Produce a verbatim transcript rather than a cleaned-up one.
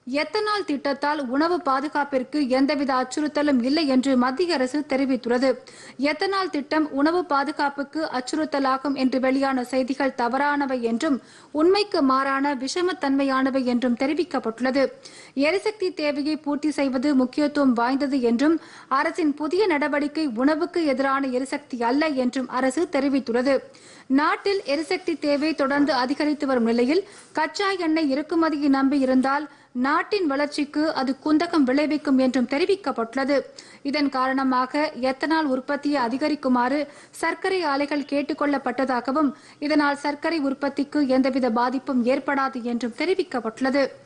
Ethanol திட்டத்தால் உணவு பாதுகாப்பிற்கு எந்தவித அச்சுறுத்தலும் இல்லை என்று மத்திய அரசு தெரிவித்துள்ளது. எத்தனால் திட்டம் உணவு பாதுகாப்புக்கு அச்சுறுத்தலாகும் என்று வெளியான செய்திகள் தவறானவை என்றும் உண்மைக்கு மாறான விஷமத்தன்மையானவை என்றும் தெரிவிக்கப்பட்டுள்ளது. எரிசக்தி தேவையை பூர்த்தி செய்வது முக்கியத்துவம் வாய்ந்தது என்றும் அரசின் புதிய நடவடிக்கை உணவுக்கு எதிரான எரிசக்தி அல்ல என்றும் அரசு தெரிவித்துள்ளது. நாட்டில் எரிசக்தி தேவை தொடர்ந்து அதிகரித்து வரும் நிலையில் கச்சா எண்ணெய் இறக்குமதியை நம்பி இருந்தால் நாட்டின் வளர்ச்சிக்கு அது குந்தகம் விளைவிக்கும் என்றும் தெரிவிக்கப்பட்டுள்ளது. இதன் காரணமாக எத்தனால் உற்பத்தியை அதிகரிக்குமாறு சர்க்கரை ஆலைகள் கேட்டுக் கொள்ளப்பட்டதாகவும் இதனால் சர்க்கரை உற்பத்திக்கு எந்தவித பாதிப்பும் ஏற்படாது என்றும் தெரிவிக்கப்பட்டுள்ளது.